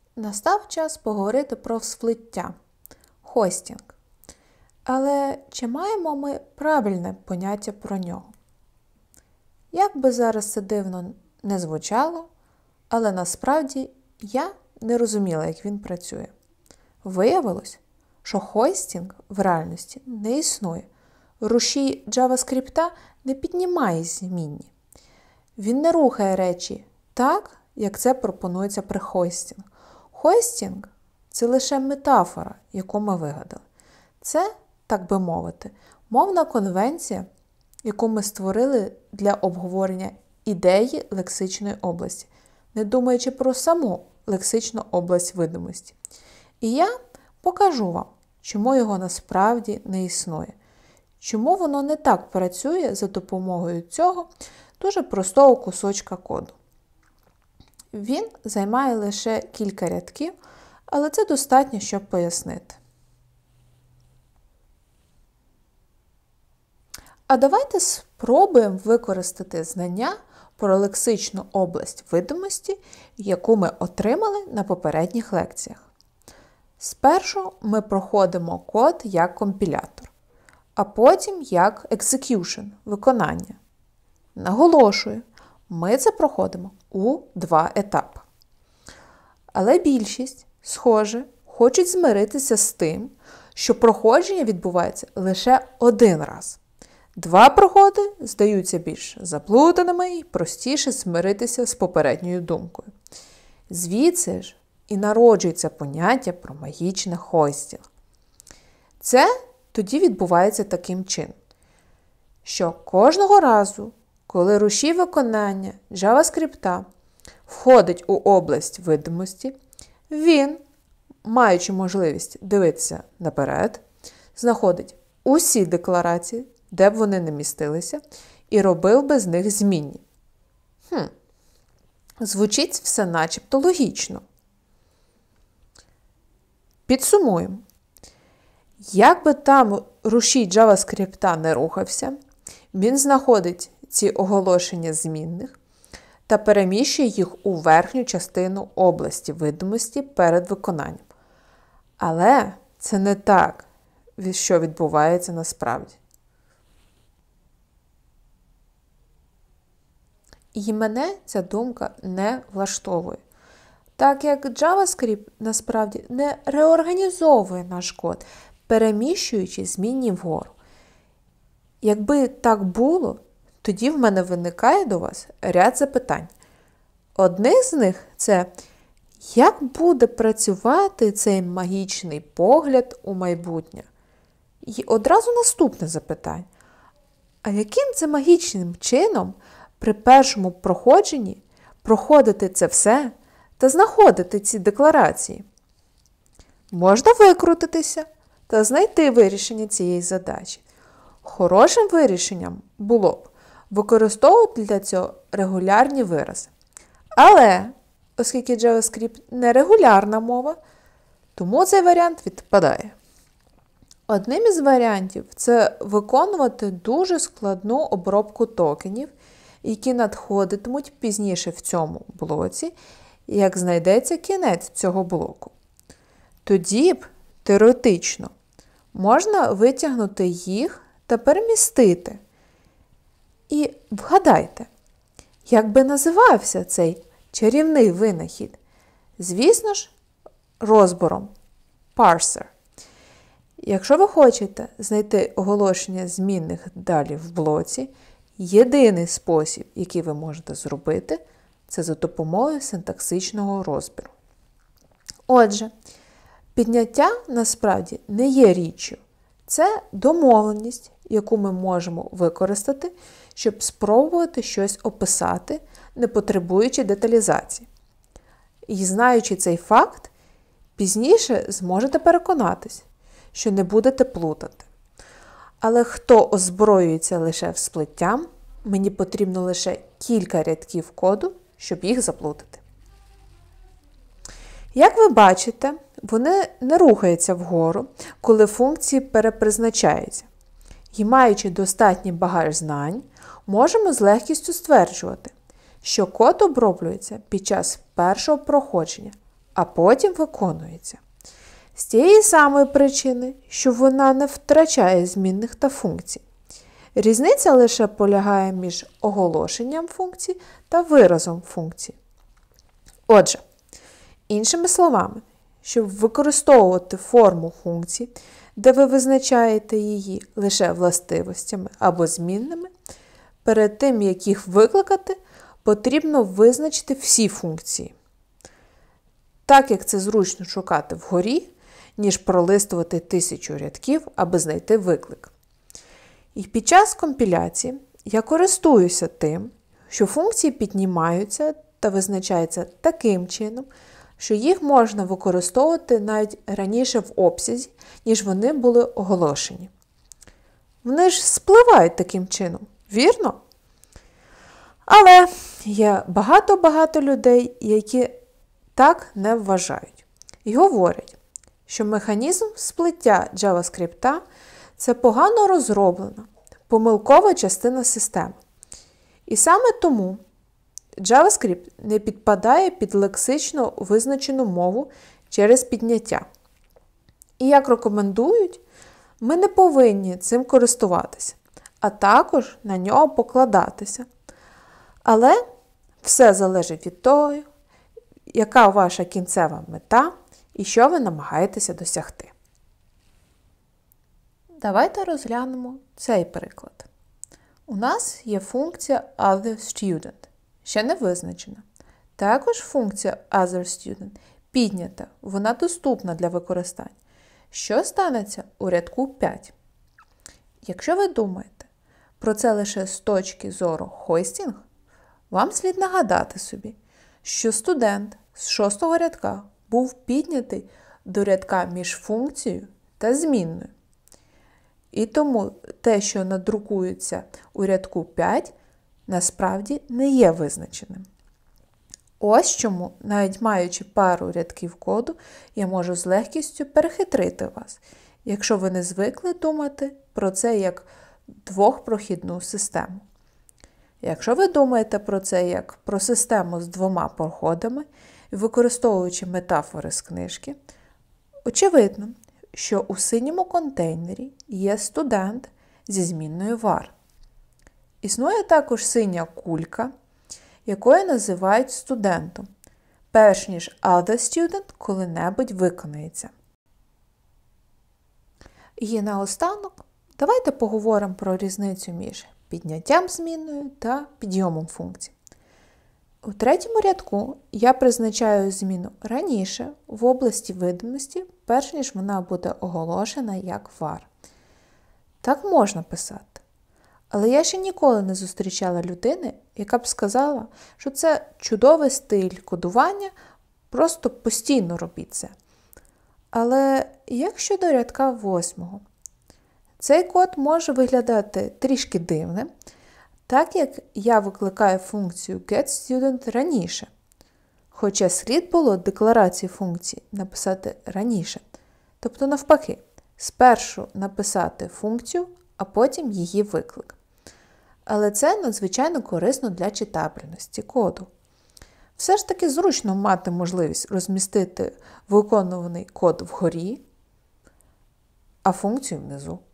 Настав час поговорити про всплиття – хостінг. Але чи маємо ми правильне поняття про нього? Як би зараз це дивно не звучало, але насправді я не розуміла, як він працює. Виявилось, що хостінг в реальності не існує. Рушій JavaScript не піднімає змінні. Він не рухає речі так, як це пропонується при хостінг. Хостінг – це лише метафора, яку ми вигадали. Це, так би мовити, мовна конвенція, яку ми створили для обговорення ідеї лексичної області, не думаючи про саму лексичну область видимості. І я покажу вам, чому його насправді не існує. Чому воно не так працює за допомогою цього дуже простого кусочка коду. Він займає лише кілька рядків, але це достатньо, щоб пояснити. А давайте спробуємо використати знання про лексичну область видимості, яку ми отримали на попередніх лекціях. Спершу ми проходимо код як компілятор, а потім як execution – виконання. Наголошую, ми це проходимо у 2 етапи. Але більшість, схоже, хочуть змиритися з тим, що проходження відбувається лише один раз. 2 проходи здаються більш заплутаними і простіше змиритися з попередньою думкою. Звідси ж і народжується поняття про магічний хостінг. Це тоді відбувається таким чином, що кожного разу, коли рушій виконання JavaScript входить у область видимості, він, маючи можливість дивитися наперед, знаходить усі декларації, де б вони не містилися, і робив би з них змінні. Звучить все начебто логічно. Підсумуємо. Як би там рушій JavaScript не рухався, він знаходить ці оголошення змінних та переміщує їх у верхню частину області видимості перед виконанням. Але це не так, що відбувається насправді. І мене ця думка не влаштовує, так як JavaScript насправді не реорганізовує наш код, переміщуючи змінні вгору. Якби так було, тоді в мене виникає до вас ряд запитань. Одне з них – це, як буде працювати цей магічний погляд у майбутнє? І одразу наступне запитання. А яким це магічним чином при першому проходженні проходити це все та знаходити ці декларації? Можна викрутитися та знайти вирішення цієї задачі. Хорошим вирішенням було б використовувати для цього регулярні вирази. Але, оскільки JavaScript не регулярна мова, тому цей варіант відпадає. Одним із варіантів – це виконувати дуже складну обробку токенів, які надходитимуть пізніше в цьому блоці, як знайдеться кінець цього блоку. Тоді б, теоретично, можна витягнути їх та перемістити. І вгадайте, як би називався цей чарівний винахід? Звісно ж, розбором – парсер. Якщо ви хочете знайти оголошення змінних далі в блоці, єдиний спосіб, який ви можете зробити, це за допомогою синтаксичного розбіру. Отже, підняття насправді не є річчю. Це домовленість, яку ми можемо використати, щоб спробувати щось описати, не потребуючи деталізації. І знаючи цей факт, пізніше зможете переконатись, що не будете плутати. Але хто озброюється лише всплиттям, мені потрібно лише кілька рядків коду, щоб їх заплутати. Як ви бачите, вони не рухаються вгору, коли функції перепризначаються. І маючи достатній багаж знань, можемо з легкістю стверджувати, що код оброблюється під час першого проходження, а потім виконується. З тієї самої причини, що вона не втрачає змінних та функцій. Різниця лише полягає між оголошенням функцій та виразом функцій. Отже, іншими словами, щоб використовувати форму функції, де ви визначаєте її лише властивостями або змінними, перед тим, як їх викликати, потрібно визначити всі функції. Так як це зручно шукати вгорі, ніж пролистувати 1000 рядків, аби знайти виклик. І під час компіляції я користуюся тим, що функції піднімаються та визначаються таким чином, що їх можна використовувати навіть раніше в обсязі, ніж вони були оголошені. Вони ж спливають таким чином, вірно? Але є багато людей, які так не вважають. І говорять, що механізм сплиття JavaScript – це погано розроблена, помилкова частина системи. І саме тому JavaScript не підпадає під лексично визначену мову через підняття. І як рекомендують, ми не повинні цим користуватися, а також на нього покладатися. Але все залежить від того, яка ваша кінцева мета і що ви намагаєтеся досягти. Давайте розглянемо цей приклад. У нас є функція OtherStudent, ще не визначена. Також функція OtherStudent піднята, вона доступна для використання. Що станеться у рядку 5? Якщо ви думаєте про це лише з точки зору хостінг, вам слід нагадати собі, що студент з 6-го рядка був піднятий до рядка між функцією та змінною. І тому те, що надрукується у рядку 5, насправді не є визначеним. Ось чому, навіть маючи пару рядків коду, я можу з легкістю перехитрити вас, якщо ви не звикли думати про це як двохпрохідну систему. Якщо ви думаєте про це як про систему з 2 проходами, використовуючи метафори з книжки, очевидно, що у синьому контейнері є студент зі змінною var. Існує також синя кулька, якою називають студентом, перш ніж OtherStudent коли-небудь виконається. І наостанок, давайте поговоримо про різницю між підняттям змінною та підйомом функцій. У 3-му рядку я призначаю зміну раніше в області видимості, перш ніж вона буде оголошена як var. Так можна писати. Але я ще ніколи не зустрічала людини, яка б сказала, що це чудовий стиль кодування, просто постійно робіть це. Але як щодо рядка 8-го? Цей код може виглядати трішки дивним, так як я викликаю функцію getStudent раніше. Хоча слід було декларацію функції написати раніше. Тобто навпаки, спершу написати функцію, а потім її виклик. Але це надзвичайно корисно для читабельності коду. Все ж таки зручно мати можливість розмістити виконуваний код вгорі, а функцію внизу.